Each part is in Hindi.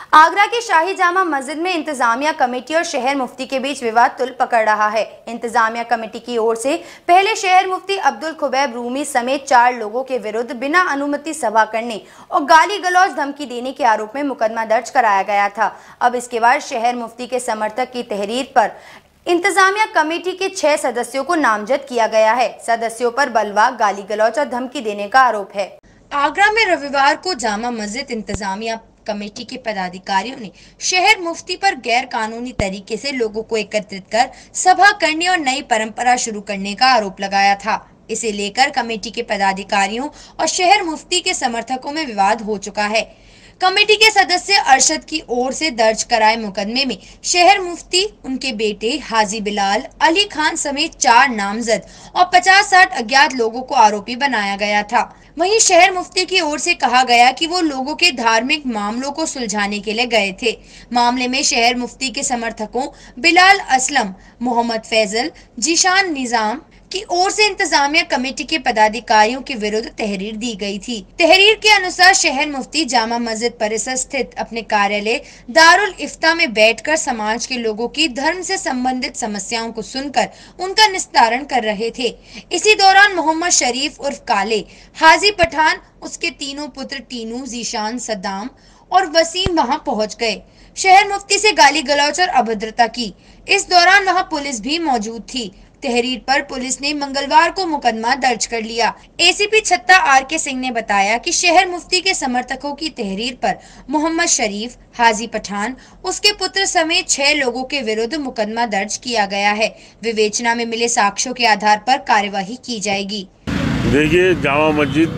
आगरा की शाही जामा मस्जिद में इंतजामिया कमेटी और शहर मुफ्ती के बीच विवाद तुल पकड़ रहा है। इंतजामिया कमेटी की ओर से पहले शहर मुफ्ती अब्दुल खुबैब रूमी समेत 4 लोगों के विरुद्ध बिना अनुमति सभा करने और गाली गलौज धमकी देने के आरोप में मुकदमा दर्ज कराया गया था। अब इसके बाद शहर मुफ्ती के समर्थक की तहरीर पर इंतजामिया कमेटी के 6 सदस्यों को नामजद किया गया है। सदस्यों पर बलवा, गाली गलौज और धमकी देने का आरोप है। आगरा में रविवार को जामा मस्जिद इंतजामिया कमेटी के पदाधिकारियों ने शहर मुफ्ती पर गैर कानूनी तरीके से लोगों को एकत्रित कर सभा करने और नई परंपरा शुरू करने का आरोप लगाया था। इसे लेकर कमेटी के पदाधिकारियों और शहर मुफ्ती के समर्थकों में विवाद हो चुका है। कमेटी के सदस्य अरशद की ओर से दर्ज कराए मुकदमे में शहर मुफ्ती, उनके बेटे हाजी बिलाल, अली खान समेत 4 नामजद और 50-60 अज्ञात लोगों को आरोपी बनाया गया था। वहीं शहर मुफ्ती की ओर से कहा गया कि वो लोगों के धार्मिक मामलों को सुलझाने के लिए गए थे। मामले में शहर मुफ्ती के समर्थकों बिलाल असलम, मोहम्मद फैजल, जीशान निजाम की ओर से इंतजामिया कमेटी के पदाधिकारियों के विरुद्ध तहरीर दी गई थी। तहरीर के अनुसार शहर मुफ्ती जामा मस्जिद परिसर स्थित अपने कार्यालय दारुल इफ्ता में बैठकर समाज के लोगों की धर्म से संबंधित समस्याओं को सुनकर उनका निस्तारण कर रहे थे। इसी दौरान मोहम्मद शरीफ उर्फ काले, हाजी पठान, उसके तीनों पुत्र टीनू, जीशान, सद्दाम और वसीम वहां पहुंच गए। शहर मुफ्ती से गाली गलौज और अभद्रता की। इस दौरान वहां पुलिस भी मौजूद थी। तहरीर पर पुलिस ने मंगलवार को मुकदमा दर्ज कर लिया। एसीपी छत्ता RK सिंह ने बताया कि शहर मुफ्ती के समर्थकों की तहरीर पर मोहम्मद शरीफ, हाजी पठान, उसके पुत्र समेत 6 लोगों के विरुद्ध मुकदमा दर्ज किया गया है। विवेचना में मिले साक्ष्यों के आधार पर कार्यवाही की जाएगी। देखिए, जामा मस्जिद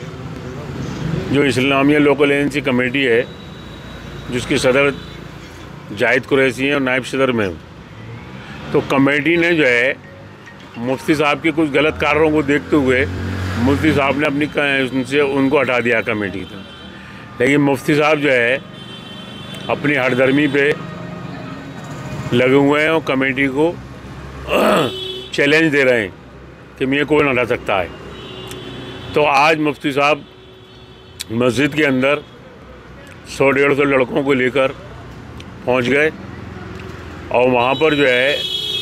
जो इस्लामिया लोकल एजेंसी कमेटी है, जिसकी सदर जाहिद कुरैशी है और नायब सदर में, तो कमेटी ने जो है मुफ्ती साहब के कुछ गलत कार्यों को देखते हुए मुफ्ती साहब ने उनसे उनको हटा दिया कमेटी से। लेकिन मुफ्ती साहब जो है अपनी हरदर्मी पे लगे हुए हैं और कमेटी को चैलेंज दे रहे हैं कि मुझे कोई नहीं हटा सकता है। तो आज मुफ्ती साहब मस्जिद के अंदर 100-150 लड़कों को लेकर पहुंच गए और वहाँ पर जो है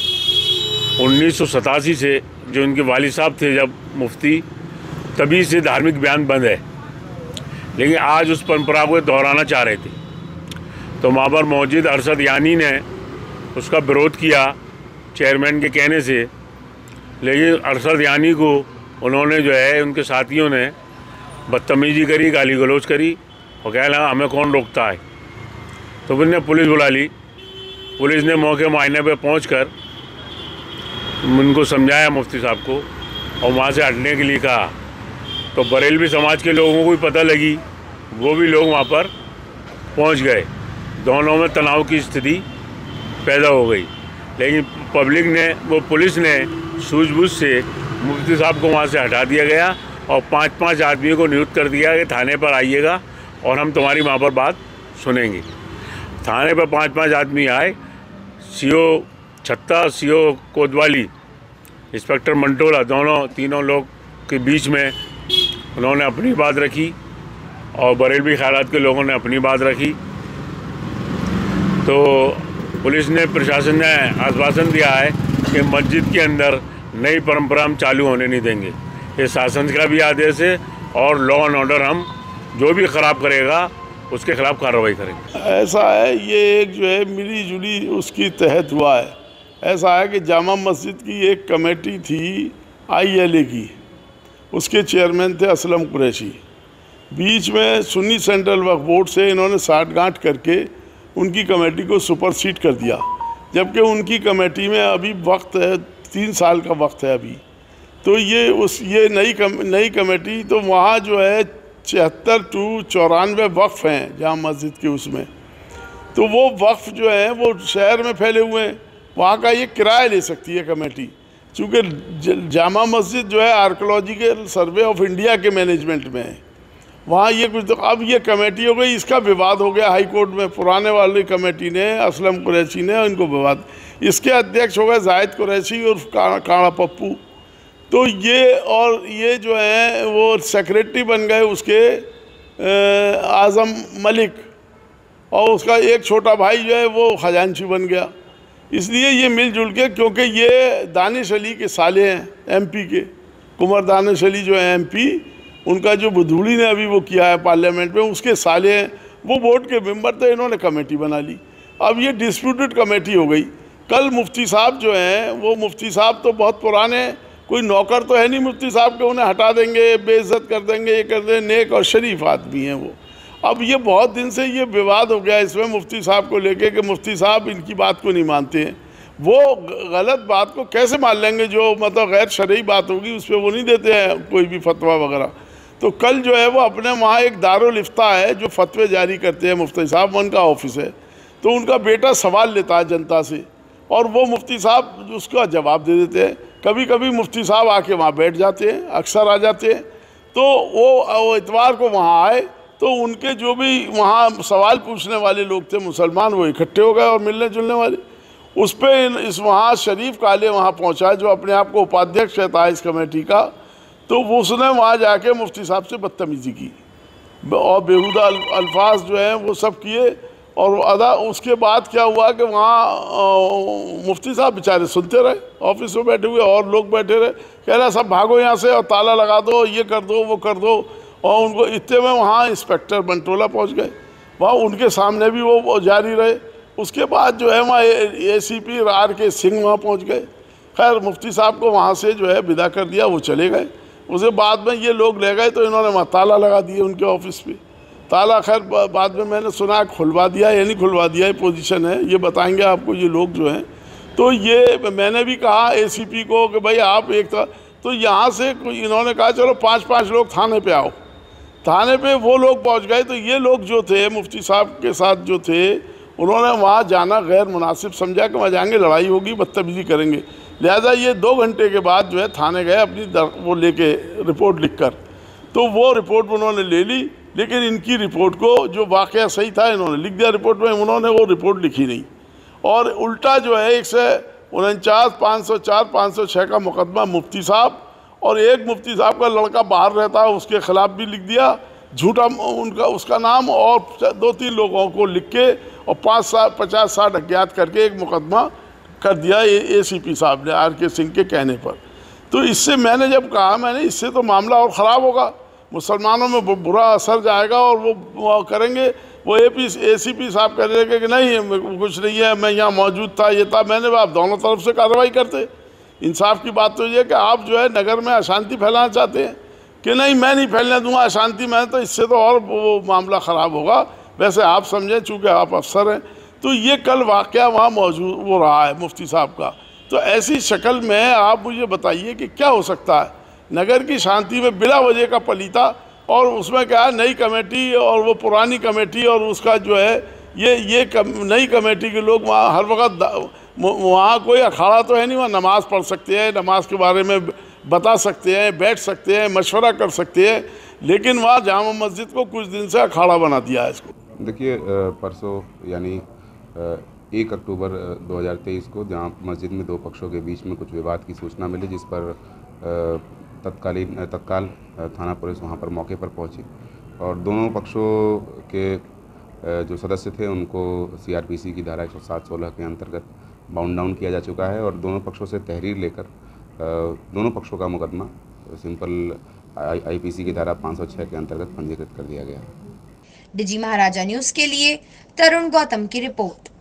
1987 से जो उनके वालिद साहब थे जब मुफ्ती, तभी से धार्मिक बयान बंद है। लेकिन आज उस परंपरा को दोहराना चाह रहे थे, तो वहाँ पर मौजूद अरशद यानी ने उसका विरोध किया चेयरमैन के कहने से। लेकिन अरशद यानी को उन्होंने जो है उनके साथियों ने बदतमीजी करी, गाली गलौज करी और कह लगा हमें कौन रोकता है। तो फिर ने पुलिस बुला ली। पुलिस ने मौके मुआयने पे पहुंचकर उनको समझाया मुफ्ती साहब को और वहाँ से हटने के लिए कहा। तो बरेलवी समाज के लोगों को भी पता लगी, वो भी लोग वहाँ पर पहुँच गए। दोनों में तनाव की स्थिति पैदा हो गई। लेकिन पब्लिक ने, वो पुलिस ने सूझबूझ से मुफ्ती साहब को वहाँ से हटा दिया गया और 5-5 आदमियों को नियुक्त कर दिया कि थाने पर आइएगा और हम तुम्हारी वहाँ पर बात सुनेंगे। थाने पर 5-5 आदमी आए। CO छत्ता, CO कोतवाली, इंस्पेक्टर मंटोला, तीनों लोग के बीच में उन्होंने अपनी बात रखी और बरेलवी ख़यालात के लोगों ने अपनी बात रखी। तो पुलिस ने, प्रशासन ने आश्वासन दिया है कि मस्जिद के अंदर नई परंपरा हम चालू होने नहीं देंगे। ये शासन का भी आदेश है और लॉ एंड ऑर्डर हम जो भी ख़राब करेगा उसके खिलाफ कार्रवाई करेंगे। ऐसा है, ये एक जो है मिली जुली उसकी तहत हुआ है। ऐसा है कि जामा मस्जिद की एक कमेटी थी ILA की, उसके चेयरमैन थे असलम कुरैशी। बीच में सुन्नी सेंट्रल वक्फ बोर्ड से इन्होंने साठगांठ करके उनकी कमेटी को सुपरसीड कर दिया, जबकि उनकी कमेटी में अभी वक्त है, 3 साल का वक्त है अभी। तो ये नई कमेटी, तो वहाँ जो है 76 to 94 वक्फ हैं जामा मस्जिद के उसमें। तो वो वक्फ जो है वो शहर में फैले हुए हैं, वहाँ का ये किराया ले सकती है कमेटी। चूँकि जामा मस्जिद जो है आर्कियोलॉजिकल सर्वे ऑफ इंडिया के मैनेजमेंट में है, वहाँ ये कुछ, तो अब ये कमेटी हो गई, इसका विवाद हो गया हाई कोर्ट में। पुराने वाली कमेटी ने, असलम कुरैशी ने, इनको विवाद, इसके अध्यक्ष हो गए जाहिद कुरैशी और काड़ा पप्पू। तो ये जो है वो सेक्रेटरी बन गए उसके आज़म मलिक, और उसका एक छोटा भाई जो है वो खजांची बन गया। इसलिए ये मिलजुल के, क्योंकि ये दानिश अली के साले हैं एमपी के, कुंवर दानिश अली जो है एमपी, उनका जो बुधूड़ी ने अभी वो किया है पार्लियामेंट में, उसके साले हैं, वो बोर्ड के मेंबर थे, इन्होंने कमेटी बना ली। अब ये डिस्प्यूटेड कमेटी हो गई। कल मुफ्ती साहब जो हैं, वो मुफ्ती साहब तो बहुत पुराने, कोई नौकर तो है नहीं मुफ्ती साहब के, उन्हें हटा देंगे, बेइज्जत कर देंगे, ये कर देंगे, नेक और शरीफ आदमी हैं वो। अब ये बहुत दिन से ये विवाद हो गया इसमें मुफ्ती साहब को लेके कि मुफ्ती साहब इनकी बात को नहीं मानते हैं। वो गलत बात को कैसे मान लेंगे, जो मतलब गैर शरई बात होगी उस पर वो नहीं देते हैं कोई भी फतवा वगैरह। तो कल जो है वो अपने वहाँ एक दारुल इफ्ता है जो फतवे जारी करते हैं मुफ्ती साहब, उनका ऑफिस है, तो उनका बेटा सवाल लेता है जनता से और वो मुफ्ती साहब उसका जवाब दे देते हैं। कभी कभी मुफ्ती साहब आके वहाँ बैठ जाते हैं, अक्सर आ जाते हैं। तो वो इतवार को वहाँ आए तो उनके जो भी वहाँ सवाल पूछने वाले लोग थे मुसलमान, वो इकट्ठे हो गए और मिलने जुलने वाले। उस पर इस वहाँ शरीफ काले वहाँ पहुँचा जो अपने आप को उपाध्यक्ष था इस कमेटी का, तो वो उसने वहाँ जाके मुफ्ती साहब से बदतमीज़ी की और बेहुदा अल्फाज जो हैं वो सब किए। और उसके बाद क्या हुआ कि वहाँ मुफ्ती साहब बेचारे सुनते रहे, ऑफिस में बैठे हुए और लोग बैठे रहे, कह रहे सब भागो यहाँ से और ताला लगा दो, ये कर दो, वो कर दो। और उनको इतने में वहाँ इंस्पेक्टर बंटोला पहुँच गए, वहाँ उनके सामने भी वो जारी रहे। उसके बाद जो है वहाँ ACP RK सिंह वहाँ पहुँच गए। खैर मुफ्ती साहब को वहाँ से जो है विदा कर दिया, वो चले गए। उसके बाद में ये लोग ले गए तो इन्होंने वहाँ ताला लगा दिए उनके ऑफिस पे। ताला खैर बाद में मैंने सुना खुलवा दिया या नहीं खुलवा दिया, ये पोजीशन है, ये बताएंगे आपको ये लोग जो हैं। तो ये मैंने भी कहा ACP को कि भाई आप एक तो यहाँ से इन्होंने कहा चलो 5-5 लोग थाने पे आओ। थाने पे वो लोग पहुँच गए। तो ये लोग जो थे मुफ्ती साहब के साथ जो थे, उन्होंने वहाँ जाना गैर मुनासिब समझा कि वहाँ जाएंगे लड़ाई होगी, बदतमीज़ी करेंगे। लिहाजा ये 2 घंटे के बाद जो है थाने गए अपनी वो लेके रिपोर्ट लिखकर। तो वो रिपोर्ट उन्होंने ले ली, लेकिन इनकी रिपोर्ट को जो वाक़या सही था इन्होंने लिख दिया रिपोर्ट में, उन्होंने वो रिपोर्ट लिखी नहीं। और उल्टा जो है 149, 504, 506 का मुकदमा मुफ्ती साहब और एक मुफ्ती साहब का लड़का बाहर रहता है उसके ख़िलाफ़ भी लिख दिया, झूठा उसका नाम, और 2-3 लोगों को लिख के और 50-60 अज्ञात करके एक मुकदमा कर दिया ACP साहब ने RK सिंह के कहने पर। तो इससे मैंने जब कहा, मैंने इससे तो मामला और ख़राब होगा, मुसलमानों में बुरा असर जाएगा और वो करेंगे। वो ACP साहब कह रहे कि नहीं कुछ नहीं है, मैं यहाँ मौजूद था, ये था। मैंने आप दोनों तरफ से कार्रवाई करते। इंसाफ की बात तो ये कि आप जो है नगर में अशांति फैलाना चाहते हैं कि नहीं मैं नहीं फैलने दूंगा अशांति में, तो इससे तो और वो मामला ख़राब होगा। वैसे आप समझें चूँकि आप अफसर हैं। तो ये कल वाक़या वहाँ मौजूद वो रहा है मुफ्ती साहब का। तो ऐसी शक्ल में आप मुझे बताइए कि क्या हो सकता है नगर की शांति में बिला वजह का पलीता, और उसमें क्या है नई कमेटी और वो पुरानी कमेटी और उसका जो है ये नई कमेटी के लोग वहाँ हर वक्त वहाँ कोई अखाड़ा तो है नहीं, वहाँ नमाज़ पढ़ सकते हैं, नमाज के बारे में बता सकते हैं, बैठ सकते हैं, मशवरा कर सकते हैं, लेकिन वहाँ जामा मस्जिद को कुछ दिन से अखाड़ा बना दिया है इसको। देखिए परसों यानी 1 अक्टूबर 2023 को जहाँ मस्जिद में 2 पक्षों के बीच में कुछ विवाद की सूचना मिली, जिस पर तत्काल थाना पुलिस वहाँ पर मौके पर पहुँची और दोनों पक्षों के जो सदस्य थे उनको CRPC की धारा 107-16 के अंतर्गत बाउंड डाउन किया जा चुका है और दोनों पक्षों से तहरीर लेकर दोनों पक्षों का मुकदमा सिंपल IPC की धारा 506 के अंतर्गत पंजीकृत कर दिया गया है। डिजी महाराजा न्यूज़ के लिए तरुण गौतम की रिपोर्ट।